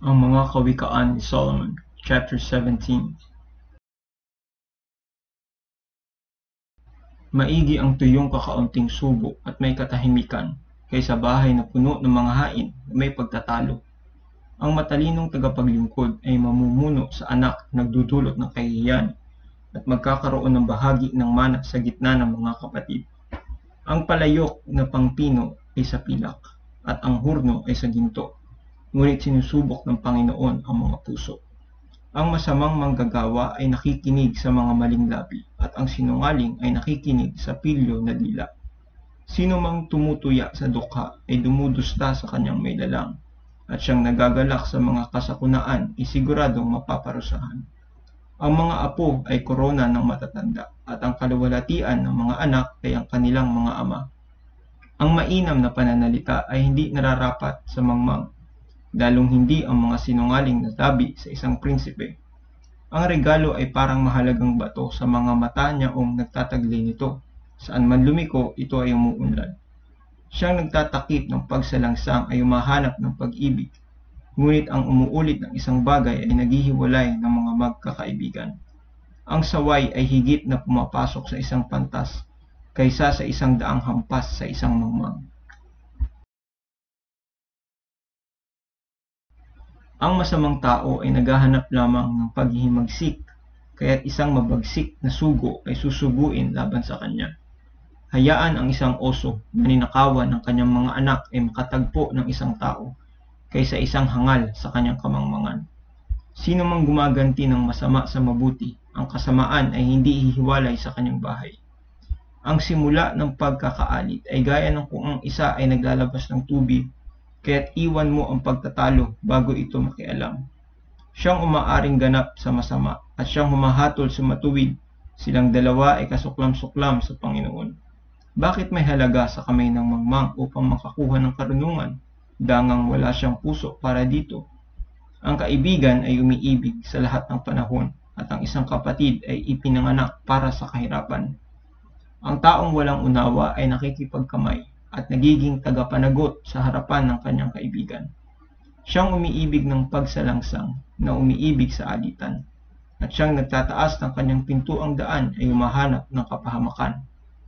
Ang mga kawikaan ni Solomon, Chapter 17. Maigi ang tuyong kakaunting subo at may katahimikan, kaysa bahay na puno ng mga hain na may pagtatalo. Ang matalinong tagapaglingkod ay mamumuno sa anak na nagdudulot ng kahihiyan at magkakaroon ng bahagi ng mana sa gitna ng mga kapatid. Ang palayok na pangpino ay sa pilak at ang hurno ay sa ginto, ngunit sinusubok ng Panginoon ang mga puso. Ang masamang manggagawa ay nakikinig sa mga maling labi at ang sinungaling ay nakikinig sa pilyo na dila. Sino mang tumutuya sa dukha ay dumudusta sa kanyang may lalang, at siyang nagagalak sa mga kasakunaan ay siguradong mapaparusahan. Ang mga apo ay korona ng matatanda at ang kaluwalhatian ng mga anak ay ang kanilang mga ama. Ang mainam na pananalita ay hindi nararapat sa mangmang, lalong hindi ang mga sinungaling na labi sa isang prinsipe. Ang regalo ay parang mahalagang bato sa mga mata niyaong nagtataglay nito. Saan man lumiko, ito ay umuunlad. Siyang nagtatakip ng pagsalangsang ay humahanap ng pag-ibig, ngunit ang umuulit ng isang bagay ay naghihiwalay ng mga magkakaibigan. Ang saway ay higit na pumapasok sa isang pantas kaysa sa isang daang hampas sa isang mangmang. Ang masamang tao ay naghahanap lamang ng paghihimagsik, kaya't isang mabagsik na sugo ay susuguin laban sa kanya. Hayaan ang isang oso na ninakawan ng kanyang mga anak ay makatagpo ng isang tao, kaysa isang hangal sa kanyang kamangmangan. Sino mang gumaganti ng masama sa mabuti, ang kasamaan ay hindi hihiwalay sa kanyang bahay. Ang simula ng pagkakaalit ay gaya ng kung ang isa ay naglalabas ng tubig, kaya't iwan mo ang pagtatalo bago ito makialam. Siyang umaaring ganap sa masama at siyang humahatol sa matuwid, silang dalawa ay kasuklam-suklam sa Panginoon. Bakit may halaga sa kamay ng mangmang upang makakuha ng karunungan, dangang wala siyang puso para dito? Ang kaibigan ay umiibig sa lahat ng panahon at ang isang kapatid ay ipinanganak para sa kahirapan. Ang taong walang unawa ay nakikipagkamay at nagiging tagapanagot sa harapan ng kanyang kaibigan. Siyang umiibig ng pagsalangsang na umiibig sa alitan, at siyang nagtataas ng kanyang pintuang daan ay humahanap ng kapahamakan.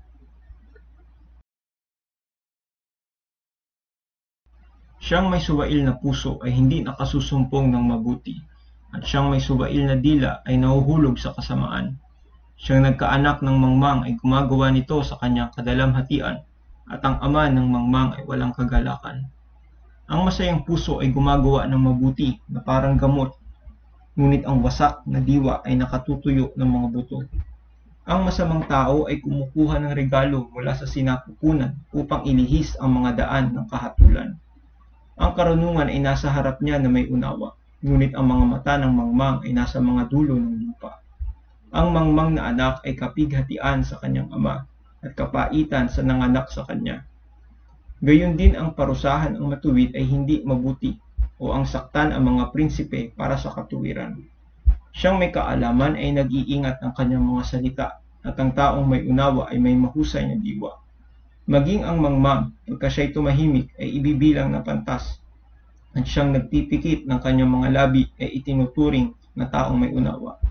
Siyang may suwail na puso ay hindi nakasusumpong ng mabuti, at siyang may suwail na dila ay nahuhulog sa kasamaan. Siyang nagkaanak ng mangmang ay gumagawa nito sa kanyang kadalamhatian, at ang ama ng mangmang ay walang kagalakan. Ang masayang puso ay gumagawa ng mabuti na parang gamot, ngunit ang wasak na diwa ay nakatutuyo ng mga buto. Ang masamang tao ay kumukuha ng regalo mula sa sinapupunan upang ilihis ang mga daan ng kahatulan. Ang karunungan ay nasa harap niya na may unawa, ngunit ang mga mata ng mangmang ay nasa mga dulo ng lupa. Ang mangmang na anak ay kapighatian sa kanyang ama, at kapaitan sa nanganak sa kanya. Gayon din ang parusahan ang matuwid ay hindi mabuti, o ang saktan ang mga prinsipe para sa katuwiran. Siyang may kaalaman ay nag-iingat ng kanyang mga salita, at ang taong may unawa ay may mahusay na diwa. Maging ang mangmang, pagka siya'y tumahimik, ay ibibilang na pantas, at siyang nagpipikit ng kanyang mga labi ay itinuturing na taong may unawa.